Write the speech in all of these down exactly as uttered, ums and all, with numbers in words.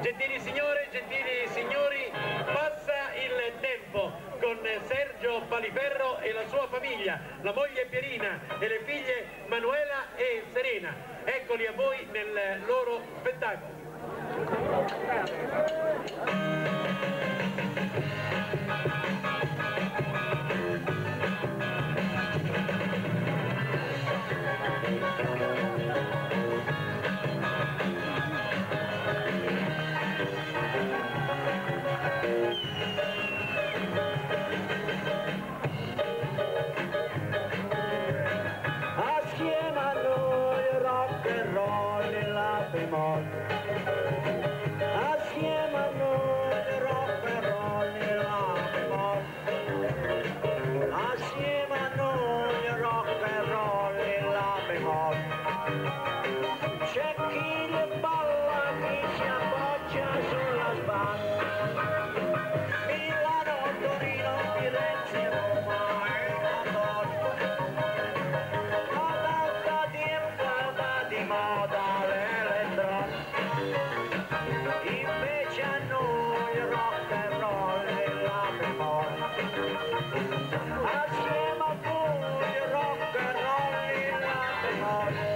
Gentili signore, gentili signori, passa il tempo con Sergio Paliferro e la sua famiglia, la moglie Pierina e le figlie Manuela e Serena. Eccoli a voi nel loro spettacolo. Assieme a noi rock and roll nella bemol, assieme a noi rock and roll nella bemol, c'è chi le balla, chi si appoggia sulla spalla, Milano, Torino, Firenze, Roma e Londra, ad alta tempo va di moda l'elettronica. Invece a noi rock and roll è la memoria, assieme a voi rock and roll è la memoria.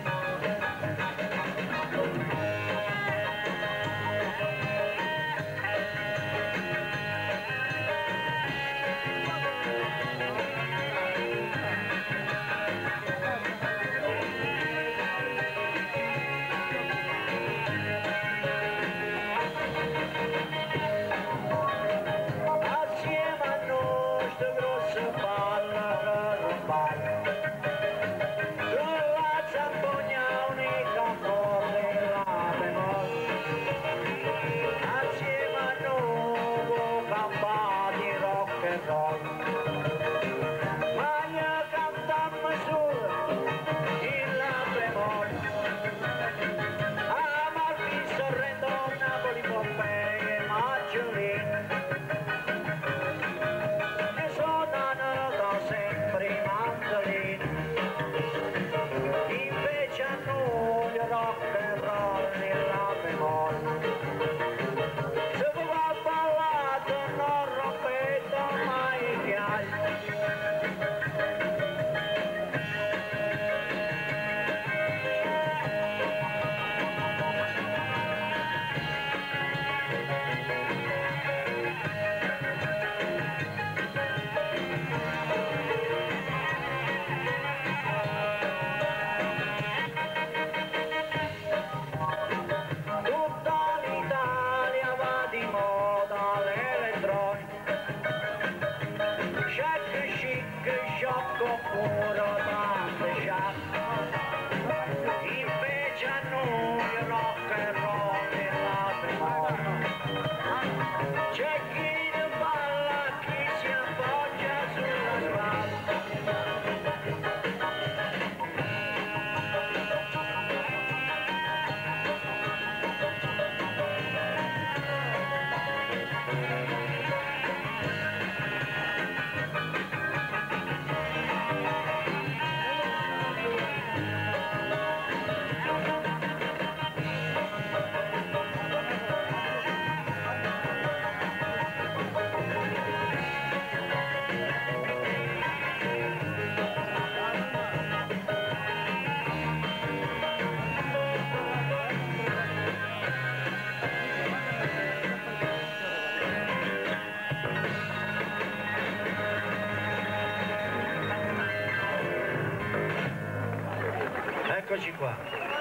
Eccoci qua.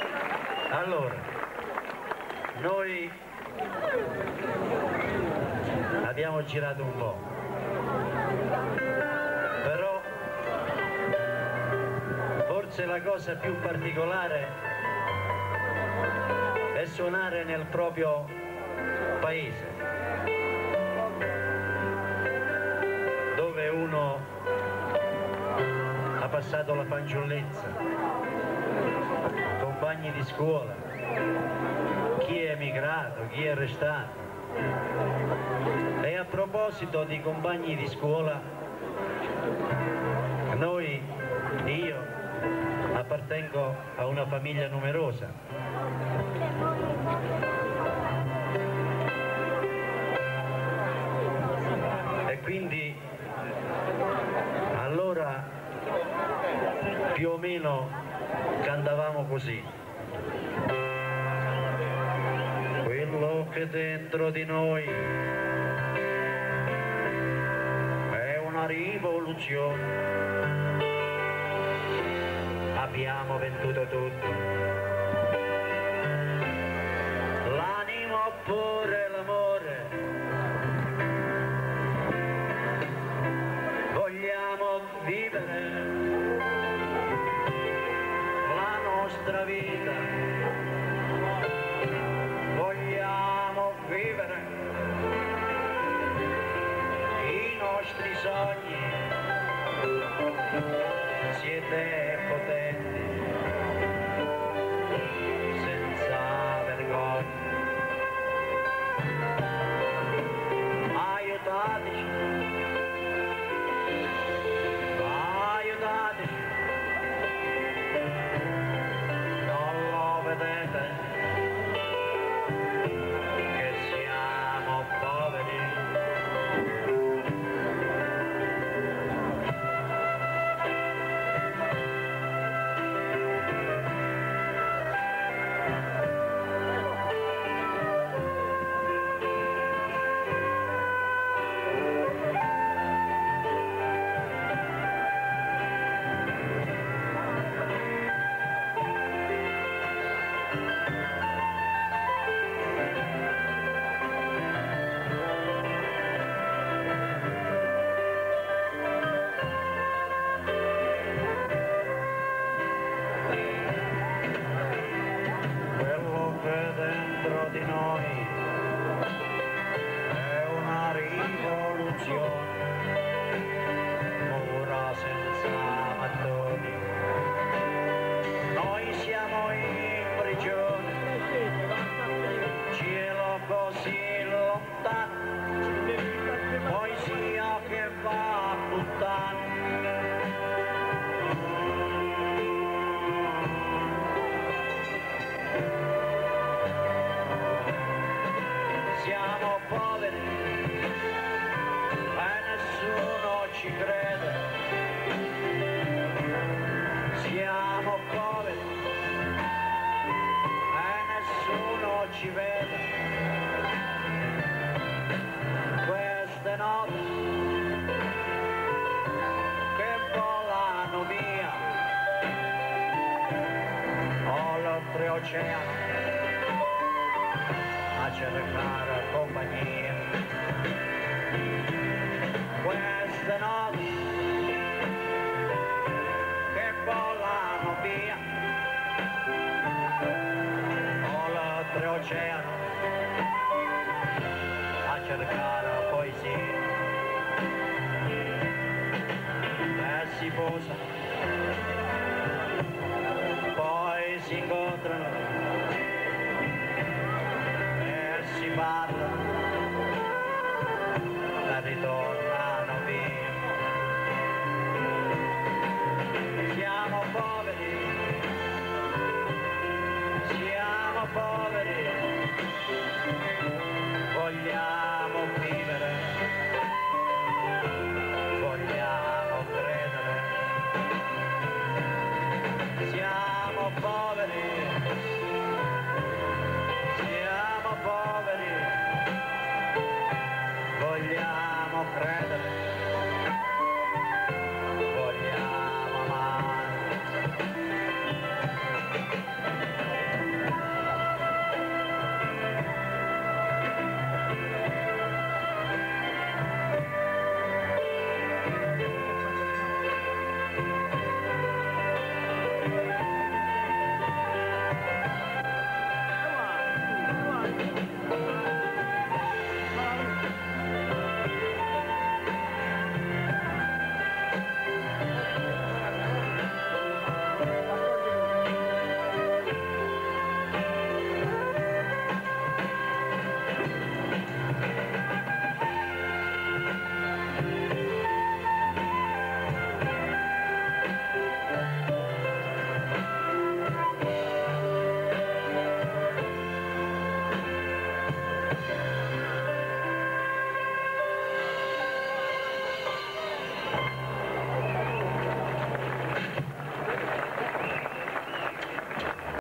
Allora, noi abbiamo girato un po', però forse la cosa più particolare è suonare nel proprio paese, dove uno ha passato la fanciullezza, compagni di scuola, chi è emigrato, chi è restato. E a proposito di compagni di scuola, noi, io, appartengo a una famiglia numerosa. bambino cantavamo così. Quello che dentro di noi è una rivoluzione. Abbiamo venduto tutto, l'animo oppure l'amore. Vogliamo vivere la nostra vita, vogliamo vivere i nostri sogni. Siete potenti, senza vergogna. Aiutateci, aiutateci, non lo vedete che siamo poveri? Di noi è una rivoluzione, ora senza mattoni, noi siamo in prigione, cielo così lontano, poesia che va a puttane. Siamo poveri e nessuno ci crede. Siamo poveri e nessuno ci vede. Queste notti che volano via oltreoceano a cercare compagnia. Queste notti che volano via oltreoceano a cercare poesia, e si posa